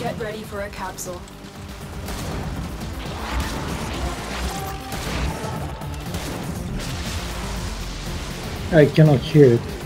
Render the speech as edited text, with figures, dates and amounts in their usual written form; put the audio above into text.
Get ready for a capsule. I cannot hear it.